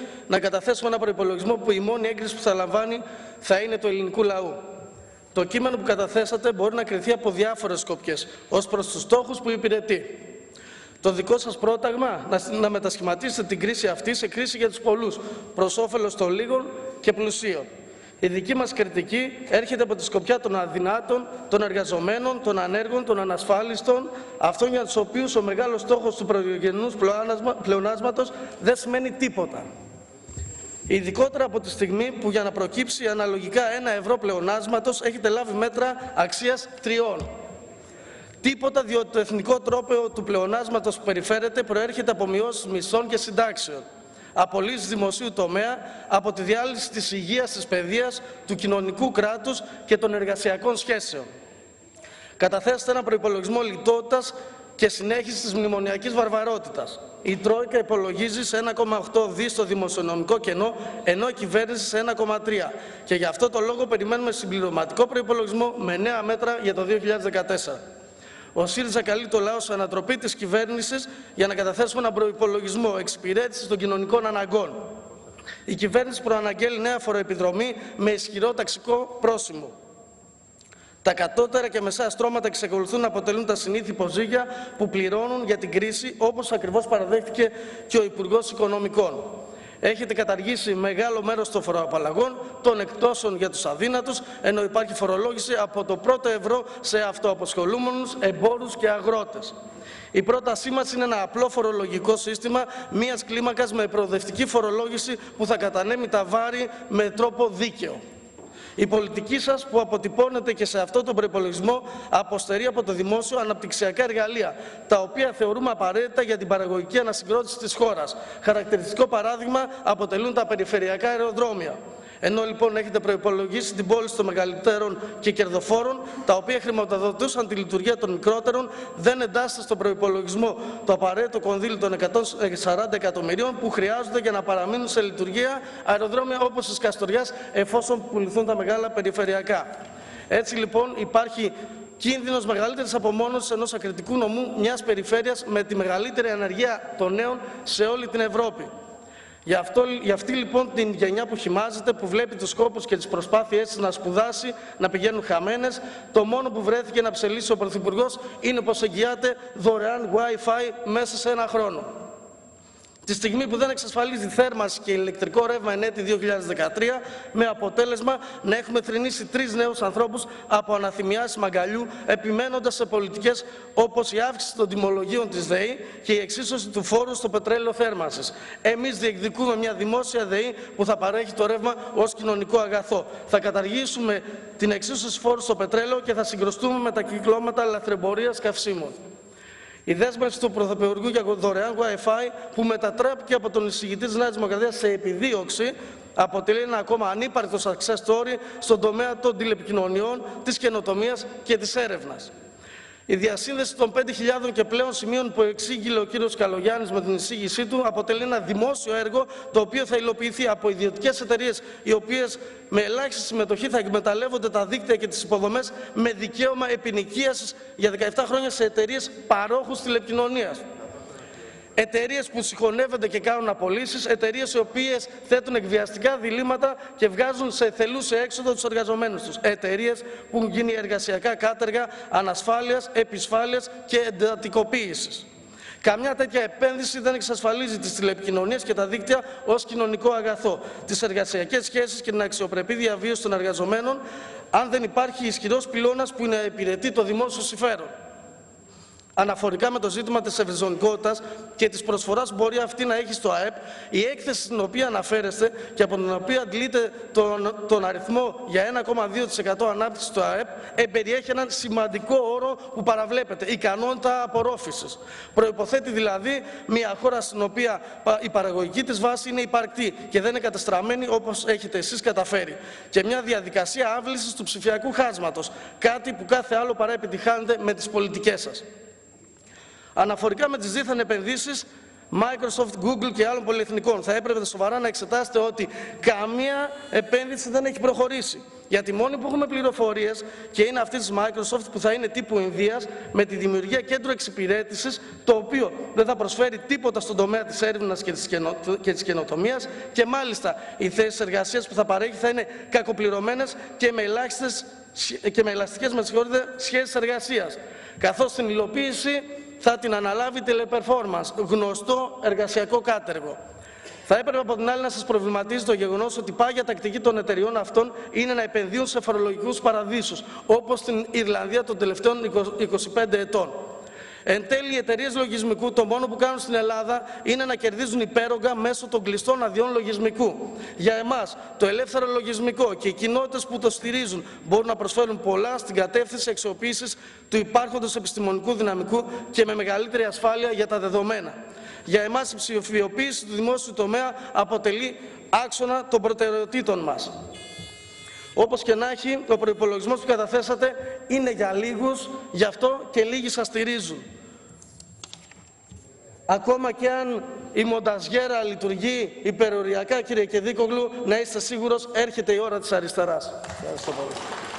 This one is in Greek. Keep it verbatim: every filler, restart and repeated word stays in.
να καταθέσουμε ένα προϋπολογισμό που η μόνη έγκριση που θα λαμβάνει θα είναι του ελληνικού λαού. Το κείμενο που καταθέσατε μπορεί να κριθεί από διάφορες σκοπιές ως προς τους στόχους που υπηρετεί. Το δικό σας πρόταγμα να, να μετασχηματίσετε την κρίση αυτή σε κρίση για τους πολλούς, προς όφελος των λίγων και πλουσίων. Η δική μας κριτική έρχεται από τη σκοπιά των αδυνάτων, των εργαζομένων, των ανέργων, των ανασφάλιστων, αυτών για τους οποίους ο μεγάλος στόχος του πρωτογενούς πλεονάσματος δεν σημαίνει τίποτα. Ειδικότερα από τη στιγμή που για να προκύψει αναλογικά ένα ευρώ πλεονάσματος έχετε λάβει μέτρα αξίας τριών. Τίποτα, διότι το εθνικό τρόπαιο του πλεονάσματος που περιφέρεται προέρχεται από μειώσεις μισθών και συντάξεων, απολύσεις δημοσίου τομέα, από τη διάλυση της υγείας, της παιδείας, του κοινωνικού κράτους και των εργασιακών σχέσεων. Καταθέσατε ένα προϋπολογισμό λιτότητας και συνέχιση της μνημονιακής βαρβαρότητας. Η Τρόικα υπολογίζει σε ένα κόμμα οκτώ δις το δημοσιονομικό κενό, ενώ η κυβέρνηση σε ένα κόμμα τρία. Και γι' αυτό το λόγο περιμένουμε συμπληρωματικό προϋπολογισμό με νέα μέτρα για το δύο χιλιάδες δεκατέσσερα. Ο ΣΥΡΙΖΑ καλεί το λαό σε ανατροπή της κυβέρνησης για να καταθέσουμε έναν προϋπολογισμό εξυπηρέτησης των κοινωνικών αναγκών. Η κυβέρνηση προαναγγέλει νέα φοροεπιδρομή με ισχυρό ταξικό πρόσημο. Τα κατώτερα και μεσαία στρώματα εξακολουθούν να αποτελούν τα συνήθη υποζύγια που πληρώνουν για την κρίση, όπως ακριβώς παραδέχτηκε και ο Υπουργός Οικονομικών. Έχετε καταργήσει μεγάλο μέρος των φοροαπαλλαγών, των εκτόσεων για τους αδύνατους, ενώ υπάρχει φορολόγηση από το πρώτο ευρώ σε αυτοαποσχολούμενους, εμπόρους και αγρότες. Η πρότασή μας είναι ένα απλό φορολογικό σύστημα μίας κλίμακας με προοδευτική φορολόγηση που θα κατανέμει τα βάρη με τρόπο δίκαιο. Η πολιτική σας που αποτυπώνεται και σε αυτό τον προϋπολογισμό αποστερεί από το δημόσιο αναπτυξιακά εργαλεία, τα οποία θεωρούμε απαραίτητα για την παραγωγική ανασυγκρότηση της χώρας. Χαρακτηριστικό παράδειγμα αποτελούν τα περιφερειακά αεροδρόμια. Ενώ λοιπόν έχετε προϋπολογίσει την πώληση των μεγαλύτερων και κερδοφόρων, τα οποία χρηματοδοτούσαν τη λειτουργία των μικρότερων, δεν εντάσσεται στον προϋπολογισμό το απαραίτητο κονδύλι των εκατόν σαράντα εκατομμυρίων που χρειάζονται για να παραμείνουν σε λειτουργία αεροδρόμια όπως της Καστοριάς, εφόσον πουληθούν τα μεγάλα περιφερειακά. Έτσι λοιπόν υπάρχει κίνδυνος μεγαλύτερης απομόνωσης ενός ακριτικού νομού μιας περιφέρειας με τη μεγαλύτερη ανεργία των νέων σε όλη την Ευρώπη. Γι' αυτό, για αυτή λοιπόν την γενιά που χυμάζεται, που βλέπει τους σκόπους και τις προσπάθειές της να σπουδάσει, να πηγαίνουν χαμένες, το μόνο που βρέθηκε να ψελίσει ο Πρωθυπουργός είναι πως εγγυάται δωρεάν Wi-Fi μέσα σε ένα χρόνο. Τη στιγμή που δεν εξασφαλίζει θέρμανση και ηλεκτρικό ρεύμα εν έτη δύο χιλιάδες δεκατρία, με αποτέλεσμα να έχουμε θρηνήσει τρεις νέους ανθρώπους από αναθυμιάσεις μαγκαλιού, επιμένοντας σε πολιτικές όπως η αύξηση των τιμολογίων της ΔΕΗ και η εξίσωση του φόρου στο πετρέλαιο θέρμανσης. Εμείς διεκδικούμε μια δημόσια ΔΕΗ που θα παρέχει το ρεύμα ως κοινωνικό αγαθό. Θα καταργήσουμε την εξίσωση φόρου στο πετρέλαιο και θα συγκρουστούμε με τα κυκλώματα λαθρεμπορίας καυσίμων. Η δέσμευση του Πρωθυπουργού για δωρεάν Wi-Fi, που μετατράπηκε από τον εισηγητή της Νέας Δημοκρατίας σε επιδίωξη, αποτελεί ένα ακόμα ανύπαρκτο success story στον τομέα των τηλεπικοινωνιών, της καινοτομίας και της έρευνας. Η διασύνδεση των πέντε χιλιάδων και πλέον σημείων που εξήγηλε ο κύριος Καλογιάννης με την εισήγησή του αποτελεί ένα δημόσιο έργο, το οποίο θα υλοποιηθεί από ιδιωτικές εταιρείες, οι οποίες με ελάχιστη συμμετοχή θα εκμεταλλεύονται τα δίκτυα και τις υποδομές με δικαίωμα επινοικίασης για δεκαεπτά χρόνια σε εταιρείες παρόχους τηλεπικοινωνίας. Εταιρείες που συγχωνεύονται και κάνουν απολύσεις, εταιρείες οι οποίες θέτουν εκβιαστικά διλήμματα και βγάζουν σε θελούσια έξοδο τους εργαζομένους τους. Εταιρείες που έχουν γίνει εργασιακά κάτεργα ανασφάλειας, επισφάλειας και εντατικοποίησης. Καμιά τέτοια επένδυση δεν εξασφαλίζει τις τηλεπικοινωνίες και τα δίκτυα ως κοινωνικό αγαθό, τις εργασιακές σχέσεις και την αξιοπρεπή διαβίωση των εργαζομένων, αν δεν υπάρχει ισχυρός πυλώνας που να υπηρετεί το δημόσιο συμφέρον. Αναφορικά με το ζήτημα της ευρυζωνικότητας και της προσφοράς που μπορεί αυτή να έχει στο ΑΕΠ, η έκθεση στην οποία αναφέρεστε και από την οποία αντλείται τον, τον αριθμό για ένα κόμμα δύο τοις εκατό ανάπτυξη στο ΑΕΠ, εμπεριέχει έναν σημαντικό όρο που παραβλέπεται, ικανότητα απορρόφησης. Προϋποθέτει δηλαδή μια χώρα στην οποία η παραγωγική της βάση είναι υπαρκτή και δεν είναι κατεστραμμένη όπως έχετε εσείς καταφέρει. Και μια διαδικασία άβλησης του ψηφιακού χάσματος, κάτι που κάθε άλλο παρά επιτυχάνεται με τις πολιτικές σας. Αναφορικά με τις δίθεν επενδύσεις, Microsoft, Google και άλλων πολυεθνικών. Θα έπρεπε σοβαρά να εξετάσετε ότι καμία επένδυση δεν έχει προχωρήσει. Γιατί μόνοι που έχουμε πληροφορίες και είναι αυτή της Microsoft που θα είναι τύπου Ινδίας με τη δημιουργία κέντρου εξυπηρέτησης, το οποίο δεν θα προσφέρει τίποτα στον τομέα της έρευνας και της, καινο... και της καινοτομίας και μάλιστα οι θέσεις εργασίας που θα παρέχει θα είναι κακοπληρωμένες και με, ελάχιστες... και με ελαστικές με σχέσεις εργασίας. Καθώς την υλοποίηση θα την αναλάβει Teleperformance, γνωστό εργασιακό κάτεργο. Θα έπρεπε από την άλλη να σας προβληματίζει το γεγονός ότι πάγια τακτική των εταιριών αυτών είναι να επενδύουν σε φορολογικούς παραδείσους, όπως στην Ιρλανδία των τελευταίων είκοσι πέντε ετών. Εν τέλει, οι εταιρείες λογισμικού το μόνο που κάνουν στην Ελλάδα είναι να κερδίζουν υπέρογκα μέσω των κλειστών αδειών λογισμικού. Για εμάς, το ελεύθερο λογισμικό και οι κοινότητες που το στηρίζουν μπορούν να προσφέρουν πολλά στην κατεύθυνση αξιοποίησης του υπάρχοντος επιστημονικού δυναμικού και με μεγαλύτερη ασφάλεια για τα δεδομένα. Για εμάς, η ψηφιοποίηση του δημόσιου τομέα αποτελεί άξονα των προτεραιοτήτων μας. Όπως και να έχει, ο προϋπολογισμός που καταθέσατε είναι για λίγους, γι' αυτό και λίγοι σας στηρίζουν. Ακόμα και αν η μονταζιέρα λειτουργεί υπεροριακά, κύριε Κεδίκογλου, να είστε σίγουρος, έρχεται η ώρα της αριστεράς. Ευχαριστώ πολύ.